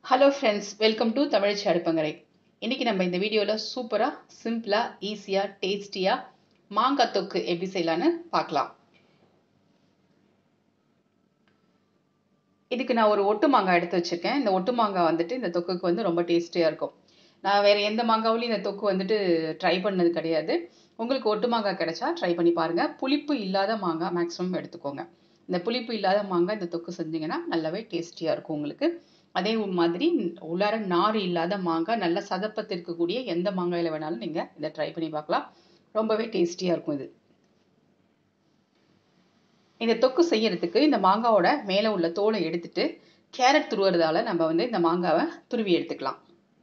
Hello friends, welcome to Tamilachi Adupankarai. இன்னைக்கு நம்ம இந்த வீடியோல சூப்பரா, சிம்பிளா, ஈஸியா, டேஸ்டியா மாங்காய் தொக்கு எப்படி செய்யலாம்னு பார்க்கலாம். இதுக்கு நான் ஒரு ஒட்டு மாங்காய் எடுத்து வச்சிருக்கேன். இந்த ஒட்டு மாங்காய் வந்துட்டு இந்த தொக்குக்கு வந்து ரொம்ப டேஸ்டியா இருக்கும். நான் வேற எந்த மாங்காவிலையும் இந்த தொக்கு வந்துட்டு ட்ரை பண்ணது கிடையாது. உங்களுக்கு ஒட்டு மாங்காய் கிடைச்சா ட்ரை பண்ணி பாருங்க. புளிப்பு இல்லாத மாங்காய் மேக்ஸிமம் எடுத்துக்கோங்க. இந்த புளிப்பு இல்லாத மாங்காய் இந்த தொக்கு செஞ்சீங்கன்னா நல்லாவே டேஸ்டியா இருக்கும் உங்களுக்கு. அதே மாதிரி உள்ளார நார் இல்லாத மாங்காய் நல்ல சதப்பத்து இருக்கக்கூடிய எந்த மாங்காயில வேணாலும் நீங்க இதை ட்ரை பண்ணி பார்க்கலாம். ரொம்பவே டேஸ்டியா இருக்கும் இது. இந்த தொக்கு செய்யறதுக்கு இந்த மாங்காவோட மேல உள்ள தோலை எடுத்துட்டு கேரட் துருவுறதால நம்ம வந்து இந்த மாங்காவை துருவி எடுத்துக்கலாம்.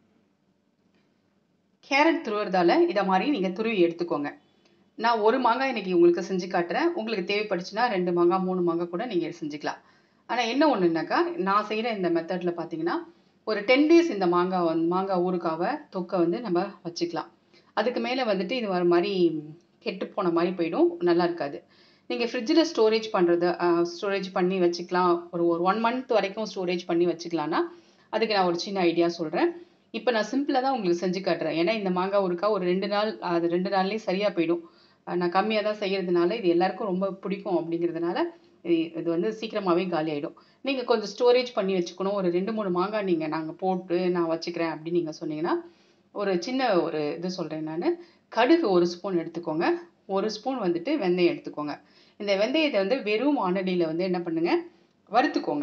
கேரட் துருவுறதால இதை மாதிரி நீங்க துருவி எடுத்துக்கோங்க. நான் ஒரு மாங்காய் இன்னைக்கு உங்களுக்கு செஞ்சு காட்டுறேன். உங்களுக்கு தேவைப்படுச்சுன்னா 2 மாங்காய் 3 மாங்காய் கூட நீங்க செஞ்சுக்கலாம். ஆனா என்ன ஒண்ணுனாக்கா நான் செய்யற இந்த மெத்தட்ல பாத்தீங்கன்னா ஒரு 10 டேஸ் இந்த மாங்காய் ஊறுகாவை தொக்கை வந்து நம்ம வச்சுக்கலாம். அதுக்கு மேல வந்துட்டு இது ஒரு மாதிரி கெட்டு போன மாதிரி போயிடும், நல்லா இருக்காது. நீங்க ஃப்ரிட்ஜில் ஸ்டோரேஜ் பண்ணி வச்சுக்கலாம். ஒரு 1 மந்த் வரைக்கும் ஸ்டோரேஜ் பண்ணி வச்சுக்கலாம்னா அதுக்கு நான் ஒரு சின்ன ஐடியா சொல்றேன். இப்போ நான் சிம்பிளா தான் உங்களுக்கு செஞ்சு காட்டுறேன். ஏன்னா இந்த மாங்காய் ஊறுகாய் ஒரு 2 நாள், அது 2 நாள்லயே சரியா போயிடும். நான் கம்மியாக தான் செய்யறதுனால இது எல்லாருக்கும் ரொம்ப பிடிக்கும் அப்படிங்கிறதுனால இது வந்து சீக்கிரமாவே காலி ஆயிடும். நீங்க கொஞ்சம் ஸ்டோரேஜ் பண்ணி வச்சுக்கணும். ஒரு 2-3 மாங்காய் நாங்க போட்டு நான் வச்சுக்கிறேன் அப்படின்னு நீங்க சொன்னீங்கன்னா ஒரு சின்ன இது சொல்றேன் நான். கடுகு 1 ஸ்பூன் எடுத்துக்கோங்க. 1 ஸ்பூன் வந்துட்டு வெந்தயம் எடுத்துக்கோங்க. இந்த வெந்தயத்தை வந்து வெறும் வானலியில வந்து என்ன பண்ணுங்க, வறுத்துக்கோங்க.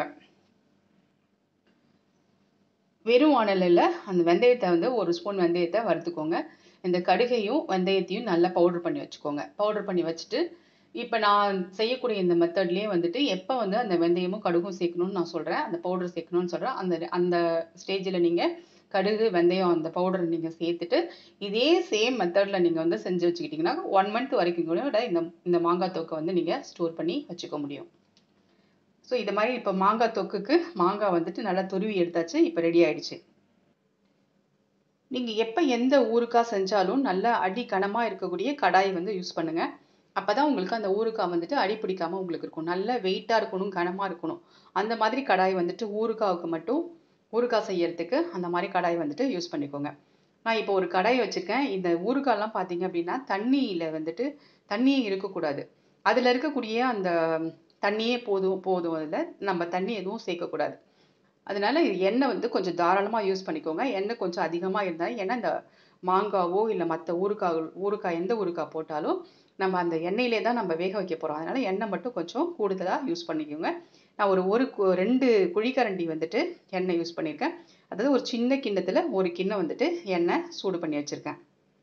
வெறும் வானலில் அந்த வெந்தயத்தை வந்து 1 ஸ்பூன் வெந்தயத்தை வறுத்துக்கோங்க. இந்த கடுகையும் வெந்தயத்தையும் நல்லா பவுடர் பண்ணி வச்சுக்கோங்க. பவுடர் பண்ணி வச்சுட்டு இப்போ நான் செய்யக்கூடிய இந்த மெத்தட்லேயே வந்துட்டு எப்போ வந்து அந்த வெந்தயமும் கடுகும் சேர்க்கணும்னு நான் சொல்கிறேன், அந்த பவுடர் சேர்க்கணும்னு சொல்கிறேன். அந்த அந்த ஸ்டேஜில் நீங்கள் கடுகு வெந்தயம் அந்த பவுடரை நீங்கள் சேர்த்துட்டு இதே சேம் மெத்தடில் நீங்கள் வந்து செஞ்சு வச்சுக்கிட்டிங்கன்னா 1 மந்த் வரைக்கும் கூட இந்த மாங்காய் தொக்கை வந்து நீங்கள் ஸ்டோர் பண்ணி வச்சுக்க முடியும். ஸோ இது மாதிரி இப்போ மாங்காய் தொக்குக்கு மாங்காய் வந்துட்டு நல்லா துருவி எடுத்தாச்சு. இப்போ ரெடி ஆயிடுச்சு. நீங்கள் எப்போ எந்த ஊறுகாய் செஞ்சாலும் நல்லா அடி கனமாக இருக்கக்கூடிய கடாய் வந்து யூஸ் பண்ணுங்க. அப்பதான் உங்களுக்கு அந்த ஊறுகாய் வந்துட்டு அடி பிடிக்காம உங்களுக்கு இருக்கும். நல்ல வெயிட்டா இருக்கணும், கனமா இருக்கணும். அந்த மாதிரி கடாய் வந்துட்டு ஊறுகாவுக்கு மட்டும் ஊறுகாய் செய்யறதுக்கு அந்த மாதிரி கடாய் வந்துட்டு யூஸ் பண்ணிக்கோங்க. நான் இப்போ ஒரு கடாய் வச்சிருக்கேன். இந்த ஊறுகாய்லாம் பார்த்தீங்க அப்படின்னா தண்ணியில வந்துட்டு தண்ணியே இருக்கக்கூடாது. அதுல இருக்கக்கூடிய அந்த தண்ணியே போதும் போதும். அதில் நம்ம தண்ணி எதுவும் சேர்க்கக்கூடாது. அதனால எண்ணெய் வந்து கொஞ்சம் தாராளமா யூஸ் பண்ணிக்கோங்க. எண்ணெய் கொஞ்சம் அதிகமா இருந்தா, ஏன்னா இந்த மாங்காவோ இல்ல மத்த ஊறுகாய் எந்த ஊறுகாய் போட்டாலும் நம்ம அந்த எண்ணெயிலே தான் நம்ம வேக வைக்க போறோம். அதனால எண்ணெய் மட்டும் கொஞ்சம் கூடுதலா யூஸ் பண்ணிக்கோங்க. நான் ஒரு 2 குழிக்கரண்டி வந்துட்டு எண்ணெய் யூஸ் பண்ணியிருக்கேன். அதாவது ஒரு சின்ன கிண்ணத்துல 1 கிண்ணம் வந்துட்டு எண்ணெய் சூடு பண்ணி வச்சிருக்கேன்.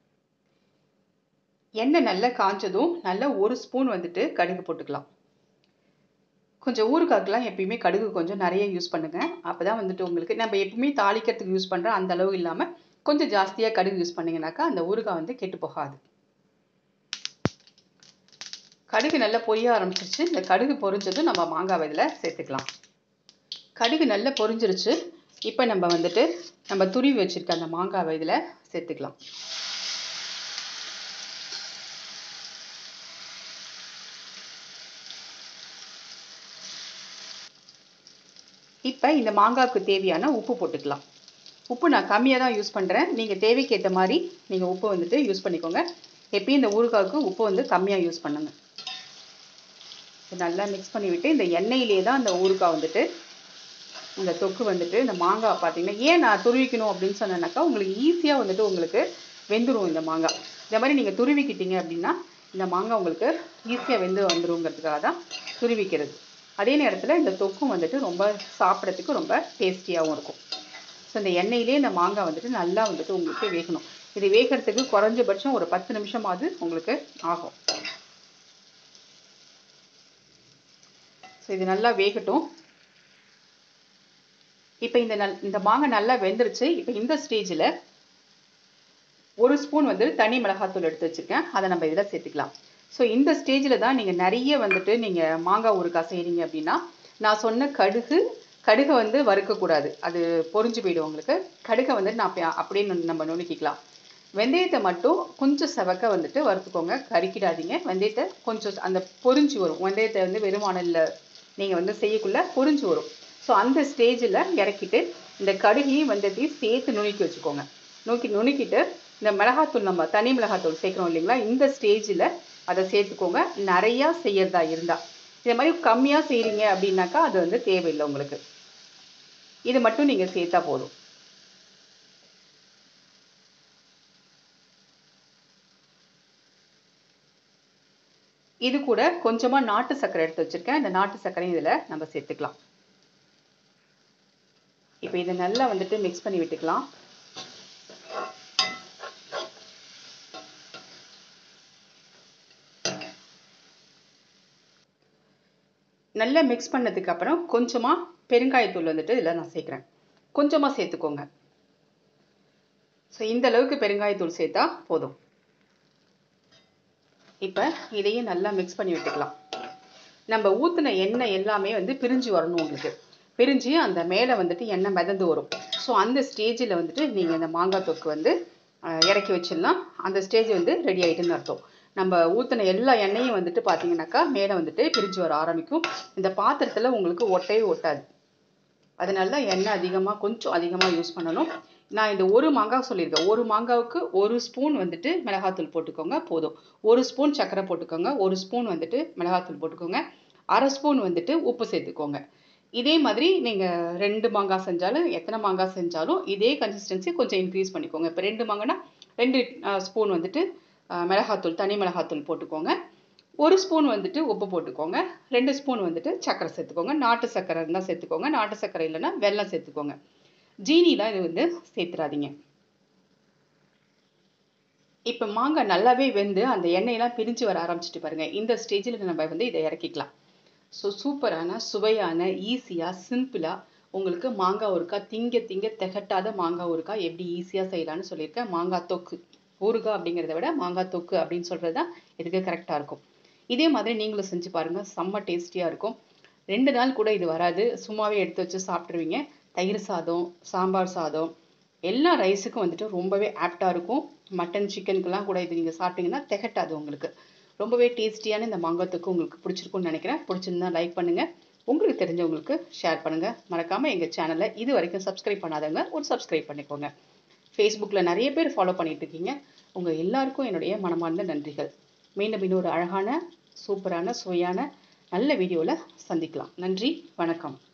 எண்ணெய் நல்லா காஞ்சதும் நல்லா 1 ஸ்பூன் வந்துட்டு கடுகு போட்டுக்கலாம். கொஞ்சம் ஊறுகாய்க்கெல்லாம் எப்பயுமே கடுகு கொஞ்சம் நிறைய யூஸ் பண்ணுங்க. அப்பதான் வந்துட்டு உங்களுக்கு நம்ம எப்பவுமே தாளிக்கிறதுக்கு யூஸ் பண்ற அந்த அளவு இல்லாம கொஞ்சம் ஜாஸ்தியா கடுகு யூஸ் பண்ணீங்கன்னாக்கா அந்த ஊறுகாய் வந்து கெட்டு போகாது. கடுகு நல்லா பொரிய ஆரம்பிச்சிருச்சு. இந்த கடுகு பொரிஞ்சதும் நம்ம மாங்காய் இதில் சேர்த்துக்கலாம். கடுகு நல்லா பொரிஞ்சிருச்சு. இப்போ நம்ம வந்துட்டு நம்ம துருவி வச்சிருக்க அந்த மாங்காய் இதில் சேர்த்துக்கலாம். இப்போ இந்த மாங்காய்க்கு தேவையான உப்பு போட்டுக்கலாம். உப்பு நான் கம்மியாக தான் யூஸ் பண்ணுறேன். நீங்கள் தேவைக்கு ஏற்ற மாதிரி நீங்கள் உப்பு வந்துட்டு யூஸ் பண்ணிக்கோங்க. எப்பயும் இந்த ஊறுகாய்க்கு உப்பு வந்து கம்மியாக யூஸ் பண்ணுங்க. நல்லா மிக்ஸ் பண்ணிவிட்டு இந்த எண்ணெயிலே தான் அந்த ஊறுகாய் வந்துட்டு இந்த தொக்கு வந்துட்டு இந்த மாங்காய் பார்த்தீங்கன்னா ஏன் நான் துருவிக்கணும் அப்படின்னு சொன்னேன்னாக்கா உங்களுக்கு ஈஸியாக வந்துட்டு உங்களுக்கு வெந்துடும் இந்த மாங்காய். இந்த மாதிரி நீங்கள் துருவிக்கிட்டீங்க அப்படின்னா இந்த மாங்காய் உங்களுக்கு ஈஸியாக வெந்து வந்துருங்கிறதுக்காக தான் துருவிக்கிறது. அதே நேரத்தில் இந்த தொக்கும் வந்துட்டு ரொம்ப சாப்பிட்றதுக்கு ரொம்ப டேஸ்டியாகவும் இருக்கும். ஸோ இந்த எண்ணெயிலே இந்த மாங்காய் வந்துட்டு நல்லா வந்துட்டு உங்களுக்கு வேகணும். இது வேகிறதுக்கு குறைஞ்சபட்சம் ஒரு 10 நிமிஷமாவது உங்களுக்கு ஆகும். ஸோ இது நல்லா வேகட்டும். இப்போ இந்த மாங்காய் நல்லா வெந்துருச்சு. இப்போ இந்த ஸ்டேஜில் 1 ஸ்பூன் வந்து தனி மிளகாத்தூள் எடுத்து வச்சுருக்கேன். அதை நம்ம இதில் சேர்த்துக்கலாம். ஸோ இந்த ஸ்டேஜில் தான் நீங்கள் நிறைய வந்துட்டு நீங்கள் மாங்காய் ஊறுகாய் செய்கிறீங்க அப்படின்னா நான் சொன்ன கடுகை வந்து வறுக்கக்கூடாது. அது பொரிஞ்சு போயிடும் உங்களுக்கு. கடுகை வந்து நான் அப்படியே நம்ம நுணுக்கிக்கலாம். வெந்தயத்தை மட்டும் கொஞ்சம் செவக்க வந்துட்டு வறுத்துக்கோங்க. கறிக்கிடாதீங்க. வெந்தயத்தை கொஞ்சம் அந்த பொரிஞ்சு வரும். வெந்தயத்தை வந்து வெறும் வானலில் நீங்கள் வந்து செய்யக்குள்ள பொரிஞ்சு வரும். ஸோ அந்த ஸ்டேஜில் இறக்கிட்டு இந்த கடுகையும் வெந்தயத்தையும் சேர்த்து நுணுக்கி வச்சுக்கோங்க. நுணுக்கிட்டு இந்த மிளகாத்தூள், நம்ம தனி மிளகாத்தூள் சேர்க்குறோம் இல்லைங்களா, இந்த ஸ்டேஜில் அதை சேர்த்துக்கோங்க. நிறையா செய்யறதா இருந்தால், இதே மாதிரி கம்மியாக செய்கிறீங்க அப்படின்னாக்கா அது வந்து தேவையில்லை உங்களுக்கு. இது மட்டும் நீங்கள் சேர்த்தா போதும். இது கூட கொஞ்சமாக நாட்டு சர்க்கரை எடுத்து வச்சுருக்கேன். இந்த நாட்டு சர்க்கரையும் இதில் நம்ம சேர்த்துக்கலாம். இப்போ இதை நல்லா வந்துட்டு மிக்ஸ் பண்ணி விட்டுக்கலாம். நல்லா மிக்ஸ் பண்ணதுக்கு அப்புறம் கொஞ்சமாக பெருங்காயத்தூள் வந்துட்டு இதில் நான் சேர்க்குறேன். கொஞ்சமாக சேர்த்துக்கோங்க. ஸோ இந்த அளவுக்கு பெருங்காயத்தூள் சேர்த்தா போதும். இப்போ இதையும் நல்லா மிக்ஸ் பண்ணி விட்டுக்கலாம். நம்ம ஊற்றின எண்ணெய் எல்லாமே வந்து பிரிஞ்சு வரணும் உங்களுக்கு. பிரிஞ்சு அந்த மேலே வந்துட்டு எண்ணெய் மிதந்து வரும். ஸோ அந்த ஸ்டேஜில் வந்துட்டு நீங்கள் இந்த மாங்காய் தொக்கு வந்து இறக்கி வச்சிடலாம். அந்த ஸ்டேஜ் வந்து ரெடி ஆகிட்டுன்னு அர்த்தம். நம்ம ஊற்றின எல்லா எண்ணெயும் வந்துட்டு பார்த்தீங்கன்னாக்கா மேலே வந்துட்டு பிரிஞ்சு வர ஆரம்பிக்கும். இந்த பாத்திரத்தில் உங்களுக்கு ஒட்டவே ஒட்டாது. அதனால எண்ணெய் கொஞ்சம் அதிகமாக யூஸ் பண்ணணும். நான் இந்த ஒரு மாங்காய் சொல்லியிருக்கேன். ஒரு மாங்காவுக்கு 1 ஸ்பூன் வந்துட்டு மிளகாத்தூள் போட்டுக்கோங்க போதும். 1 ஸ்பூன் சர்க்கரை போட்டுக்கோங்க. 1 ஸ்பூன் வந்துட்டு மிளகாத்தூள் போட்டுக்கோங்க. 1/2 ஸ்பூன் வந்துட்டு உப்பு சேர்த்துக்கோங்க. இதே மாதிரி நீங்கள் 2 மாங்காய் செஞ்சாலும், எத்தனை மாங்காய் செஞ்சாலும் இதே கன்சிஸ்டன்சி கொஞ்சம் இன்க்ரீஸ் பண்ணிக்கோங்க. இப்போ 2 மாங்காய்னா 2 ஸ்பூன் வந்துட்டு மிளகாத்தூள், தனி மிளகாத்தூள் போட்டுக்கோங்க. 1 ஸ்பூன் வந்துட்டு உப்பு போட்டுக்கோங்க. 2 ஸ்பூன் வந்துட்டு சர்க்கரை சேர்த்துக்கோங்க. நாட்டு சர்க்கரை இருந்தால் சேர்த்துக்கோங்க. நாட்டு சர்க்கரை இல்லைன்னா வெல்லம் சேர்த்துக்கோங்க. ஜீனிலாம் இது வந்து சேர்த்துறாதீங்க. இப்போ மாங்காய் நல்லாவே வெந்து அந்த எண்ணெயெல்லாம் பிரிஞ்சு வர ஆரம்பிச்சிட்டு பாருங்க. இந்த ஸ்டேஜில் நம்ம வந்து இதை இறக்கிக்கலாம். ஸோ சூப்பரான, சுவையான, ஈஸியாக, சிம்பிளாக உங்களுக்கு மாங்காய் ஊறுகாய், திங்க திங்க திகட்டாத மாங்காய் ஊறுகாய் எப்படி ஈஸியாக செய்யலான்னு சொல்லியிருக்கேன். மாங்காய் தொக்கு, ஊறுகாய் அப்படிங்கிறத விட மாங்காய் தொக்கு அப்படின்னு சொல்கிறது தான் இதுக்கு கரெக்டாக இருக்கும். இதே மாதிரி நீங்களும் செஞ்சு பாருங்கள். செம்ம டேஸ்டியாக இருக்கும். 2 நாள் கூட இது வராது. சும்மாவே எடுத்து வச்சு சாப்பிட்ருவீங்க. தயிர் சாதம், சாம்பார் சாதம், எல்லா ரைஸுக்கும் வந்துட்டு ரொம்பவே ஆப்டாக இருக்கும். மட்டன், சிக்கனுக்கெல்லாம் கூட இது நீங்கள் சாப்பிட்டீங்கன்னா திகட்டாது உங்களுக்கு. ரொம்பவே டேஸ்டியான இந்த மாங்காய் தொக்கு உங்களுக்கு பிடிச்சிருக்கும்னு நினைக்கிறேன். பிடிச்சிருந்தா லைக் பண்ணுங்கள். உங்களுக்கு தெரிஞ்சவங்களுக்கு ஷேர் பண்ணுங்கள். மறக்காமல் எங்கள் சேனலை இது வரைக்கும் சப்ஸ்கிரைப் பண்ணாதவங்க ஒரு சப்ஸ்கிரைப் பண்ணிக்கோங்க. ஃபேஸ்புக்கில் நிறைய பேர் ஃபாலோ பண்ணிட்டு இருக்கீங்க. உங்கள் எல்லாருக்கும் என்னுடைய மனமார்ந்த நன்றிகள். மீண்டும் இன்னொரு அழகான, சூப்பரான, சுவையான, நல்ல வீடியோவில் சந்திக்கலாம். நன்றி, வணக்கம்.